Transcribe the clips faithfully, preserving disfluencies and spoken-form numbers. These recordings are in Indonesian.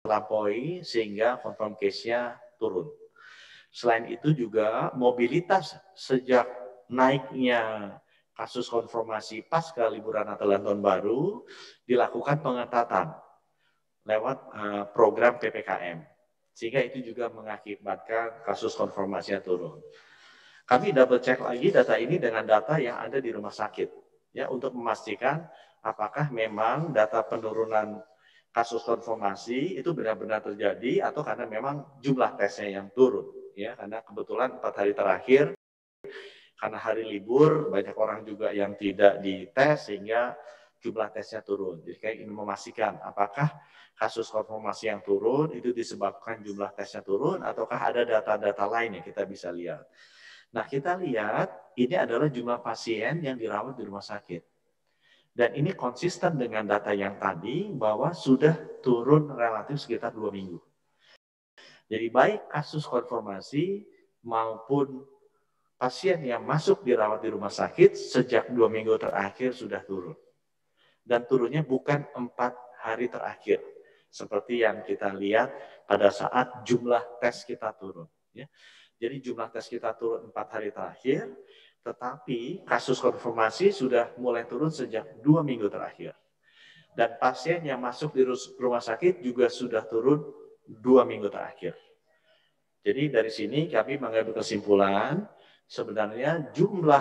melampaui sehingga confirm case-nya turun. Selain itu juga mobilitas sejak naiknya kasus konfirmasi pasca liburan Natal dan Tahun Baru dilakukan pengetatan lewat uh, program P P K M. Sehingga itu juga mengakibatkan kasus konfirmasinya turun. Kami double check lagi data ini dengan data yang ada di rumah sakit, ya, untuk memastikan apakah memang data penurunan kasus konfirmasi itu benar-benar terjadi atau karena memang jumlah tesnya yang turun, ya, karena kebetulan empat hari terakhir karena hari libur banyak orang juga yang tidak dites sehingga jumlah tesnya turun. Jadi kayak ingin memastikan apakah kasus konfirmasi yang turun itu disebabkan jumlah tesnya turun ataukah ada data-data lain yang kita bisa lihat. Nah, kita lihat ini adalah jumlah pasien yang dirawat di rumah sakit. Dan ini konsisten dengan data yang tadi bahwa sudah turun relatif sekitar dua minggu. Jadi baik kasus konfirmasi maupun pasien yang masuk dirawat di rumah sakit sejak dua minggu terakhir sudah turun. Dan turunnya bukan empat hari terakhir. Seperti yang kita lihat pada saat jumlah tes kita turun. Ya. Jadi jumlah tes kita turun empat hari terakhir, tetapi kasus konfirmasi sudah mulai turun sejak dua minggu terakhir. Dan pasien yang masuk di rumah sakit juga sudah turun dua minggu terakhir. Jadi dari sini kami mengambil kesimpulan, sebenarnya jumlah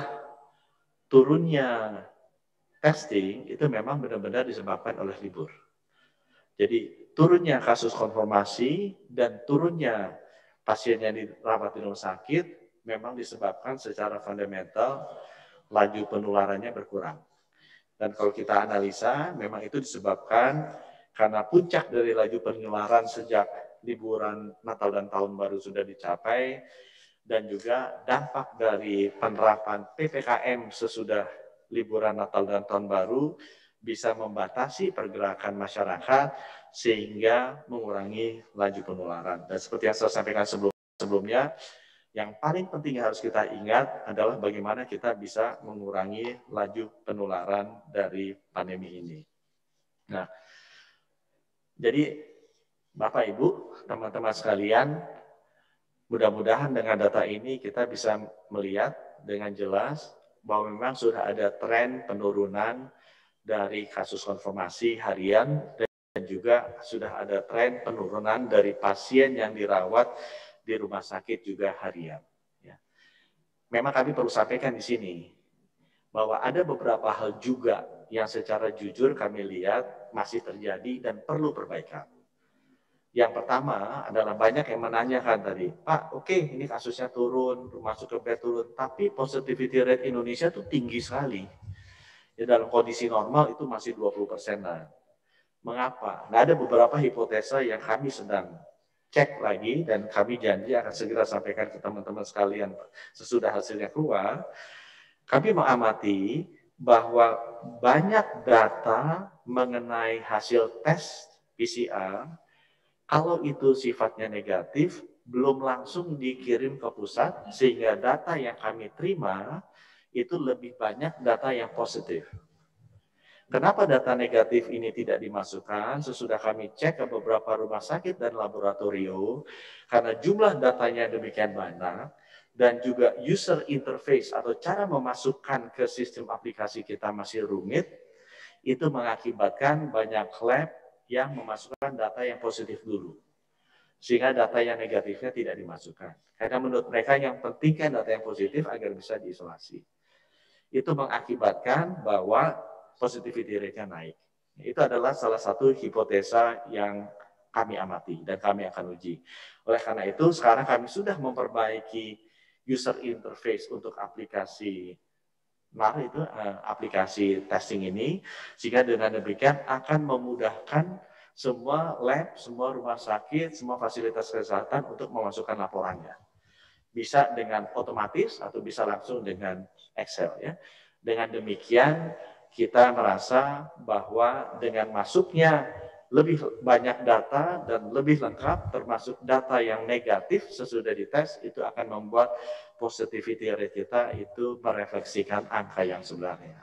turunnya testing itu memang benar-benar disebabkan oleh libur. Jadi turunnya kasus konfirmasi dan turunnya pasien yang dirawat di rumah sakit memang disebabkan secara fundamental laju penularannya berkurang. Dan kalau kita analisa, memang itu disebabkan karena puncak dari laju penularan sejak liburan Natal dan Tahun Baru sudah dicapai, dan juga dampak dari penerapan P P K M sesudah liburan Natal dan Tahun Baru bisa membatasi pergerakan masyarakat sehingga mengurangi laju penularan. Dan seperti yang saya sampaikan sebelum, sebelumnya, yang paling penting harus kita ingat adalah bagaimana kita bisa mengurangi laju penularan dari pandemi ini. Nah, jadi Bapak Ibu, teman-teman sekalian, mudah-mudahan dengan data ini kita bisa melihat dengan jelas bahwa memang sudah ada tren penurunan dari kasus konfirmasi harian dan juga sudah ada tren penurunan dari pasien yang dirawat di rumah sakit juga harian. Ya. Memang kami perlu sampaikan di sini bahwa ada beberapa hal juga yang secara jujur kami lihat masih terjadi dan perlu perbaikan. Yang pertama adalah banyak yang menanyakan tadi, Pak, oke okay, ini kasusnya turun, masuk ke bed turun, tapi positivity rate Indonesia itu tinggi sekali. Ya, dalam kondisi normal itu masih dua puluh persenan. Mengapa? Nah, ada beberapa hipotesa yang kami sedang cek lagi dan kami janji akan segera sampaikan ke teman-teman sekalian sesudah hasilnya keluar. Kami mengamati bahwa banyak data mengenai hasil tes P C R, kalau itu sifatnya negatif, belum langsung dikirim ke pusat, sehingga data yang kami terima itu lebih banyak data yang positif. Kenapa data negatif ini tidak dimasukkan? Sesudah kami cek ke beberapa rumah sakit dan laboratorium, karena jumlah datanya demikian banyak, dan juga user interface atau cara memasukkan ke sistem aplikasi kita masih rumit, itu mengakibatkan banyak lab yang memasukkan data yang positif dulu. Sehingga data yang negatifnya tidak dimasukkan. Karena menurut mereka yang penting kan data yang positif agar bisa diisolasi. Itu mengakibatkan bahwa positivity rate-nya naik. Itu adalah salah satu hipotesa yang kami amati dan kami akan uji. Oleh karena itu, sekarang kami sudah memperbaiki user interface untuk aplikasi N A R itu, aplikasi testing ini, sehingga dengan demikian akan memudahkan semua lab, semua rumah sakit, semua fasilitas kesehatan untuk memasukkan laporannya. Bisa dengan otomatis atau bisa langsung dengan Excel, ya. Dengan demikian kita merasa bahwa dengan masuknya lebih banyak data dan lebih lengkap termasuk data yang negatif sesudah dites, itu akan membuat positivity rate kita itu merefleksikan angka yang sebenarnya.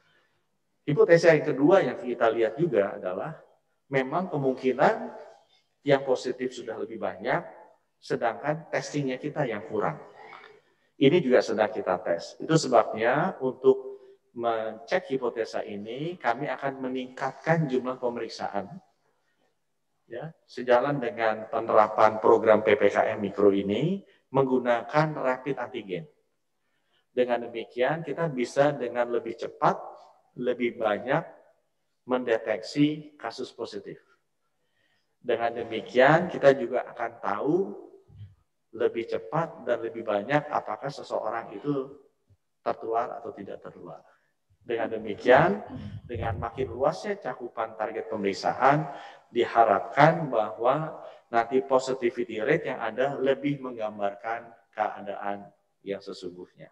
Hipotesa yang kedua yang kita lihat juga adalah memang kemungkinan yang positif sudah lebih banyak, sedangkan testingnya kita yang kurang. Ini juga sedang kita tes. Itu sebabnya untuk mencek hipotesa ini, kami akan meningkatkan jumlah pemeriksaan. Ya, sejalan dengan penerapan program P P K M Mikro ini, menggunakan rapid antigen. Dengan demikian, kita bisa dengan lebih cepat, lebih banyak mendeteksi kasus positif. Dengan demikian, kita juga akan tahu lebih cepat dan lebih banyak apakah seseorang itu tertular atau tidak tertular. Dengan demikian, dengan makin luasnya cakupan target pemeriksaan, diharapkan bahwa nanti positivity rate yang ada lebih menggambarkan keadaan yang sesungguhnya.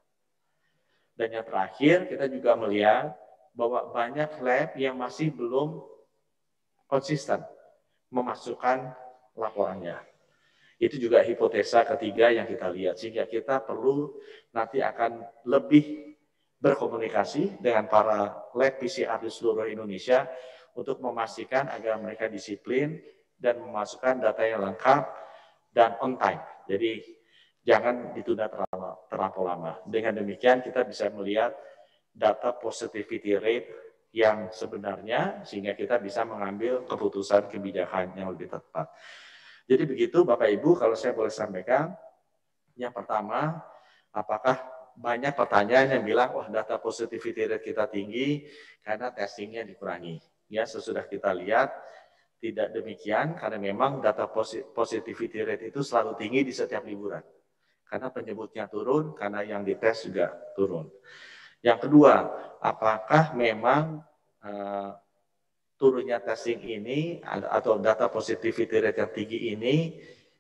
Dan yang terakhir, kita juga melihat bahwa banyak lab yang masih belum konsisten memasukkan laporannya. Itu juga hipotesa ketiga yang kita lihat, sehingga kita perlu nanti akan lebih berkomunikasi dengan para lab P C R di seluruh Indonesia untuk memastikan agar mereka disiplin dan memasukkan data yang lengkap dan on time. Jadi jangan ditunda terlalu lama. Dengan demikian kita bisa melihat data positivity rate yang sebenarnya, sehingga kita bisa mengambil keputusan kebijakan yang lebih tepat. Jadi begitu Bapak Ibu, kalau saya boleh sampaikan, yang pertama, apakah banyak pertanyaan yang bilang, wah data positivity rate kita tinggi karena testingnya dikurangi. Ya, sesudah kita lihat, tidak demikian, karena memang data positivity rate itu selalu tinggi di setiap liburan. Karena penyebutnya turun, karena yang dites juga turun. Yang kedua, apakah memang uh, turunnya testing ini atau data positivity rate yang tinggi ini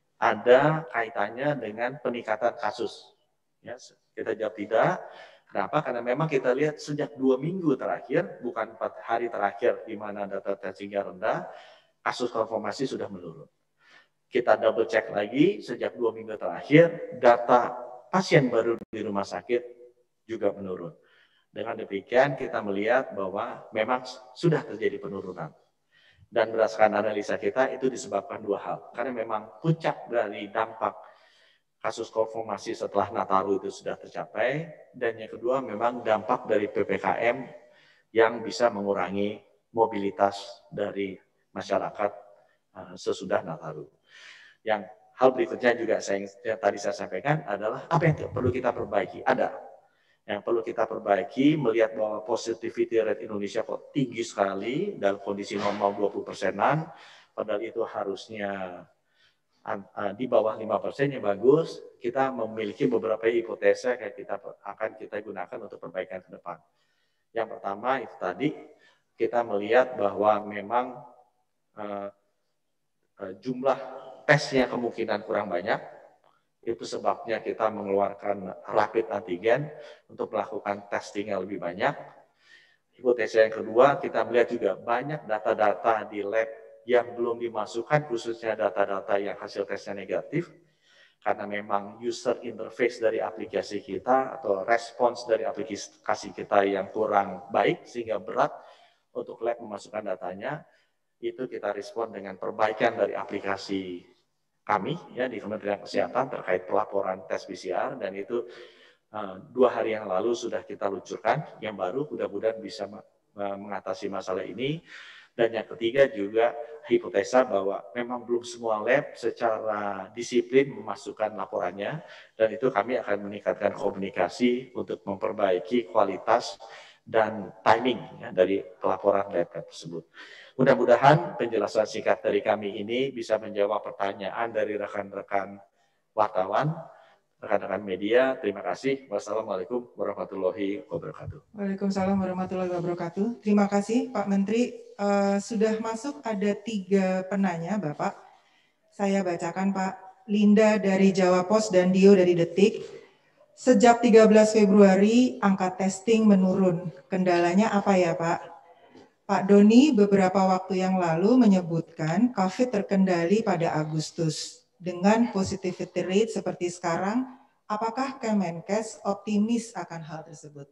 ada kaitannya dengan peningkatan kasus? Ya, kita jawab tidak. Kenapa? Karena memang kita lihat sejak dua minggu terakhir, bukan empat hari terakhir di mana data testingnya rendah, kasus konfirmasi sudah menurun. Kita double check lagi, sejak dua minggu terakhir, data pasien baru di rumah sakit juga menurun. Dengan demikian kita melihat bahwa memang sudah terjadi penurunan. Dan berdasarkan analisa kita itu disebabkan dua hal. Karena memang puncak dari dampak kasus konfirmasi setelah Nataru itu sudah tercapai. Dan yang kedua memang dampak dari P P K M yang bisa mengurangi mobilitas dari masyarakat uh, sesudah Nataru. Yang hal berikutnya juga saya, yang tadi saya sampaikan adalah apa yang perlu kita perbaiki. Ada yang perlu kita perbaiki, melihat bahwa positivity rate Indonesia kok tinggi sekali dalam kondisi normal dua puluh persenan, padahal itu harusnya di bawah lima persen yang bagus. Kita memiliki beberapa hipotesa yang kita akan kita gunakan untuk perbaikan ke depan. Yang pertama itu tadi kita melihat bahwa memang uh, uh, jumlah tesnya kemungkinan kurang banyak. Itu sebabnya kita mengeluarkan rapid antigen untuk melakukan testing yang lebih banyak. Hipotesa yang kedua, kita melihat juga banyak data-data di lab yang belum dimasukkan, khususnya data-data yang hasil tesnya negatif. Karena memang user interface dari aplikasi kita atau respons dari aplikasi kita yang kurang baik, sehingga berat untuk lab memasukkan datanya. Itu kita respon dengan perbaikan dari aplikasi kami ya di Kementerian Kesehatan terkait pelaporan tes P C R, dan itu uh, dua hari yang lalu sudah kita luncurkan yang baru, mudah-mudahan bisa uh, mengatasi masalah ini. Dan yang ketiga juga hipotesa bahwa memang belum semua lab secara disiplin memasukkan laporannya, dan itu kami akan meningkatkan komunikasi untuk memperbaiki kualitas dan timing ya, dari pelaporan lab tersebut. Mudah-mudahan penjelasan singkat dari kami ini bisa menjawab pertanyaan dari rekan-rekan wartawan, rekan-rekan media. Terima kasih. Wassalamualaikum warahmatullahi wabarakatuh. Waalaikumsalam warahmatullahi wabarakatuh. Terima kasih Pak Menteri. Uh, sudah masuk ada tiga penanya Bapak. Saya bacakan Pak. Linda dari Jawa Pos dan Dio dari Detik. Sejak tiga belas Februari angka testing menurun. Kendalanya apa ya Pak? Pak Doni beberapa waktu yang lalu menyebutkan COVID terkendali pada Agustus. Dengan positivity rate seperti sekarang, apakah Kemenkes optimis akan hal tersebut?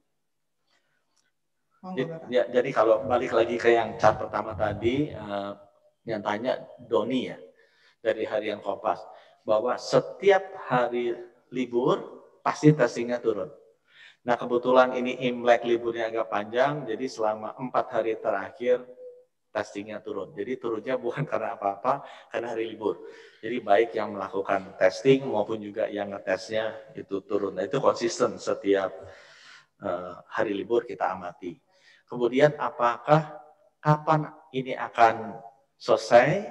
Monggo, Bapak. Ya, jadi kalau balik lagi ke yang chat pertama tadi, uh, yang tanya Doni ya. dari harian Kompas bahwa setiap hari libur pasti testingnya turun. Nah kebetulan ini Imlek liburnya agak panjang, jadi selama empat hari terakhir testingnya turun. Jadi turunnya bukan karena apa-apa, karena hari libur. Jadi baik yang melakukan testing maupun juga yang ngetesnya itu turun. Nah itu konsisten setiap uh, hari libur kita amati. Kemudian apakah kapan ini akan selesai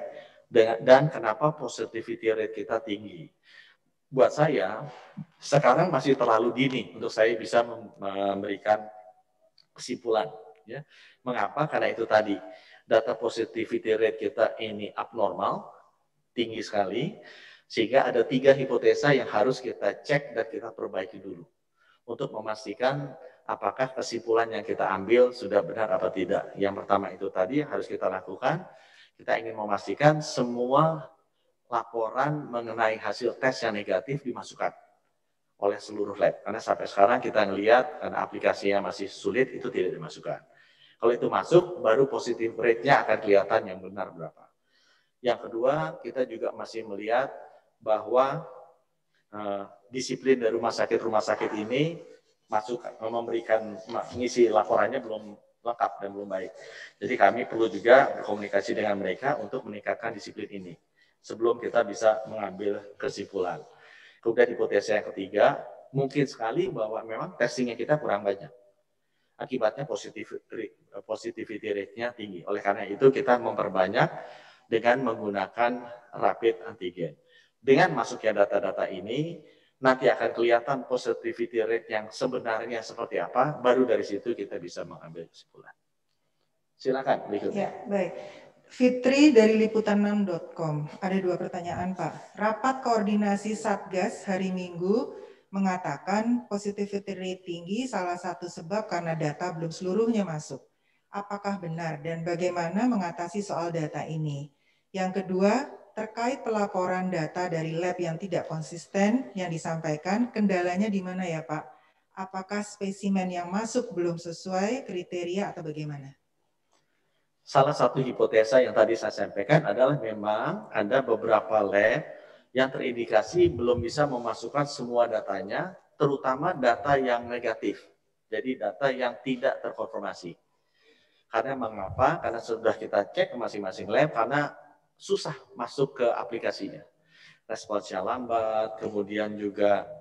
dan kenapa positivity rate kita tinggi? Buat saya, sekarang masih terlalu dini untuk saya bisa memberikan kesimpulan. Ya. Mengapa? Karena itu tadi, data positivity rate kita ini abnormal, tinggi sekali, sehingga ada tiga hipotesa yang harus kita cek dan kita perbaiki dulu. Untuk memastikan apakah kesimpulan yang kita ambil sudah benar atau tidak. Yang pertama itu tadi yang harus kita lakukan, kita ingin memastikan semua laporan mengenai hasil tes yang negatif dimasukkan oleh seluruh lab. Karena sampai sekarang kita ngelihat karena aplikasinya masih sulit, itu tidak dimasukkan. Kalau itu masuk, baru positif rate-nya akan kelihatan yang benar berapa. Yang kedua, kita juga masih melihat bahwa eh, disiplin dari rumah sakit-rumah sakit ini masuk memberikan mengisi laporannya belum lengkap dan belum baik. Jadi kami perlu juga berkomunikasi dengan mereka untuk meningkatkan disiplin ini sebelum kita bisa mengambil kesimpulan. Kemudian hipotesa yang ketiga, mungkin sekali bahwa memang testingnya kita kurang banyak. Akibatnya positivity rate-nya tinggi. Oleh karena itu kita memperbanyak dengan menggunakan rapid antigen. Dengan masuknya data-data ini, nanti akan kelihatan positivity rate yang sebenarnya seperti apa, baru dari situ kita bisa mengambil kesimpulan. Silakan berikutnya. Ya, baik. Fitri dari liputan enam titik com. Ada dua pertanyaan, Pak. Rapat koordinasi Satgas hari Minggu mengatakan positivity rate tinggi salah satu sebab karena data belum seluruhnya masuk. Apakah benar dan bagaimana mengatasi soal data ini? Yang kedua, terkait pelaporan data dari lab yang tidak konsisten yang disampaikan, kendalanya di mana ya, Pak? Apakah spesimen yang masuk belum sesuai kriteria atau bagaimana? Salah satu hipotesa yang tadi saya sampaikan adalah memang ada beberapa lab yang terindikasi belum bisa memasukkan semua datanya, terutama data yang negatif. Jadi data yang tidak terkonfirmasi. Karena mengapa? Karena sudah kita cek ke masing-masing lab, karena susah masuk ke aplikasinya. Responsnya lambat, kemudian juga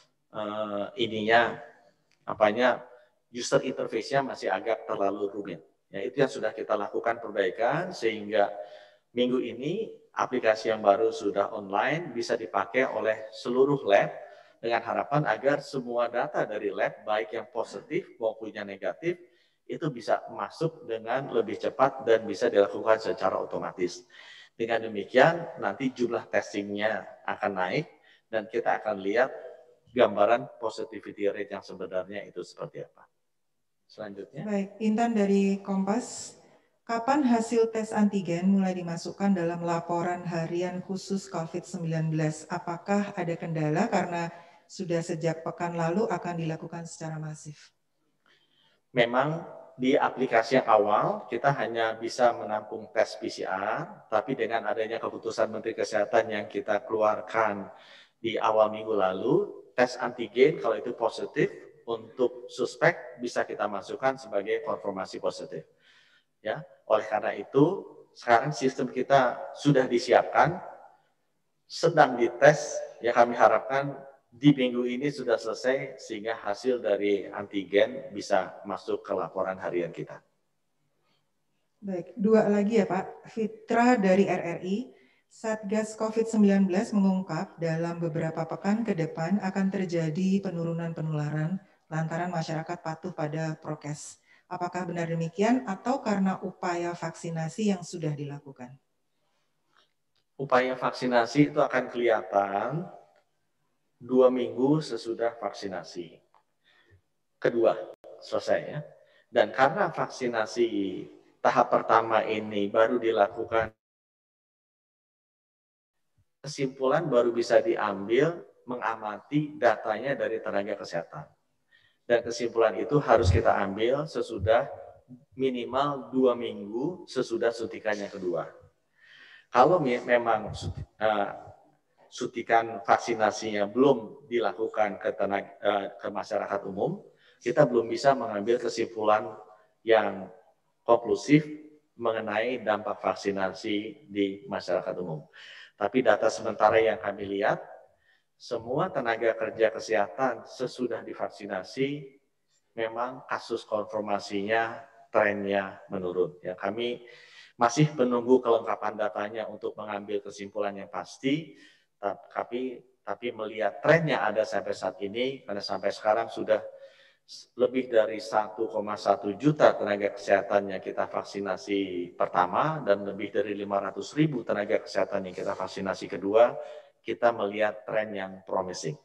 uh, ininya, apanya, user interface-nya masih agak terlalu rumit. Ya, itu yang sudah kita lakukan perbaikan sehingga minggu ini aplikasi yang baru sudah online bisa dipakai oleh seluruh lab dengan harapan agar semua data dari lab baik yang positif maupun yang negatif itu bisa masuk dengan lebih cepat dan bisa dilakukan secara otomatis. Dengan demikian nanti jumlah testingnya akan naik dan kita akan lihat gambaran positivity rate yang sebenarnya itu seperti apa. Selanjutnya. Baik, Intan dari Kompas. Kapan hasil tes antigen mulai dimasukkan dalam laporan harian khusus COVID sembilan belas? Apakah ada kendala karena sudah sejak pekan lalu akan dilakukan secara masif? Memang di aplikasi yang awal kita hanya bisa menampung tes P C R, tapi dengan adanya keputusan Menteri Kesehatan yang kita keluarkan di awal minggu lalu, tes antigen kalau itu positif, untuk suspek bisa kita masukkan sebagai konfirmasi positif. Ya, oleh karena itu sekarang sistem kita sudah disiapkan, sedang dites. Ya kami harapkan di minggu ini sudah selesai sehingga hasil dari antigen bisa masuk ke laporan harian kita. Baik, dua lagi ya Pak. Fitra dari R R I. Satgas COVID sembilan belas mengungkap dalam beberapa pekan ke depan akan terjadi penurunan penularan lantaran masyarakat patuh pada prokes. Apakah benar demikian atau karena upaya vaksinasi yang sudah dilakukan? Upaya vaksinasi itu akan kelihatan dua minggu sesudah vaksinasi. Kedua, selesai ya. Dan karena vaksinasi tahap pertama ini baru dilakukan, kesimpulan baru bisa diambil mengamati datanya dari tenaga kesehatan. Dan kesimpulan itu harus kita ambil sesudah minimal dua minggu sesudah suntikan yang kedua. Kalau memang uh, suntikan vaksinasinya belum dilakukan ke, tenaga, uh, ke masyarakat umum, kita belum bisa mengambil kesimpulan yang konklusif mengenai dampak vaksinasi di masyarakat umum. Tapi data sementara yang kami lihat, semua tenaga kerja kesehatan sesudah divaksinasi, memang kasus konfirmasinya trennya menurun. Ya, kami masih menunggu kelengkapan datanya untuk mengambil kesimpulan yang pasti, tapi tapi melihat tren yang ada sampai saat ini, karena sampai sekarang sudah lebih dari satu koma satu juta tenaga kesehatan yang kita vaksinasi pertama dan lebih dari lima ratus ribu tenaga kesehatan yang kita vaksinasi kedua, kita melihat tren yang promising.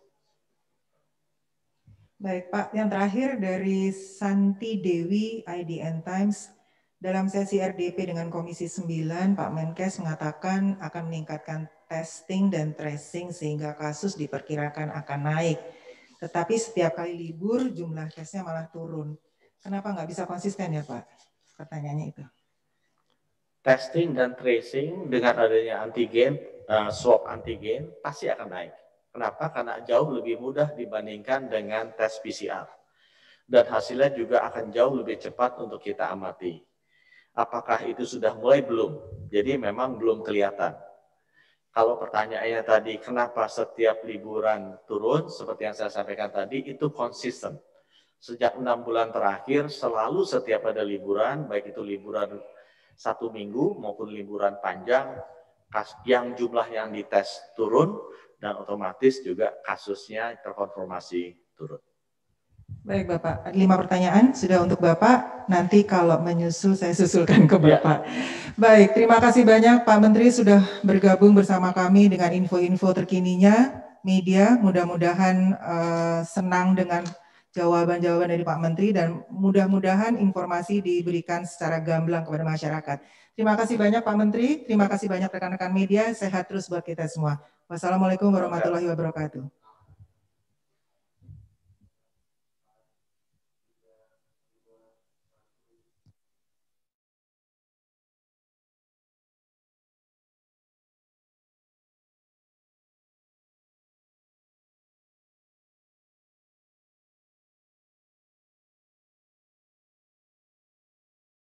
Baik Pak, yang terakhir dari Santi Dewi I D N Times. Dalam sesi R D P dengan Komisi sembilan, Pak Menkes mengatakan akan meningkatkan testing dan tracing sehingga kasus diperkirakan akan naik. Tetapi setiap kali libur jumlah tesnya malah turun. Kenapa nggak bisa konsisten ya Pak? Pertanyaannya itu. Testing dan tracing dengan adanya antigen, uh, swab antigen pasti akan naik. Kenapa? Karena jauh lebih mudah dibandingkan dengan tes P C R. Dan hasilnya juga akan jauh lebih cepat untuk kita amati. Apakah itu sudah mulai? Belum. Jadi memang belum kelihatan. Kalau pertanyaannya tadi, kenapa setiap liburan turun? Seperti yang saya sampaikan tadi, itu konsisten. Sejak enam bulan terakhir, selalu setiap ada liburan, baik itu liburan satu minggu maupun liburan panjang, yang jumlah yang dites turun, dan otomatis juga kasusnya terkonfirmasi turun. Baik Bapak, ada lima pertanyaan sudah untuk Bapak, nanti kalau menyusul saya susulkan ke Bapak. Ya. Baik, terima kasih banyak Pak Menteri sudah bergabung bersama kami dengan info-info terkininya, media, mudah-mudahan uh, senang dengan jawaban-jawaban dari Pak Menteri dan mudah-mudahan informasi diberikan secara gamblang kepada masyarakat. Terima kasih banyak Pak Menteri, terima kasih banyak rekan-rekan media, sehat terus buat kita semua. Wassalamualaikum warahmatullahi wabarakatuh.